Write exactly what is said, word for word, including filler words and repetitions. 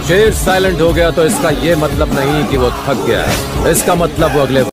शेर साइलेंट हो गया तो इसका ये मतलब नहीं कि वो थक गया है। इसका मतलब वो अगले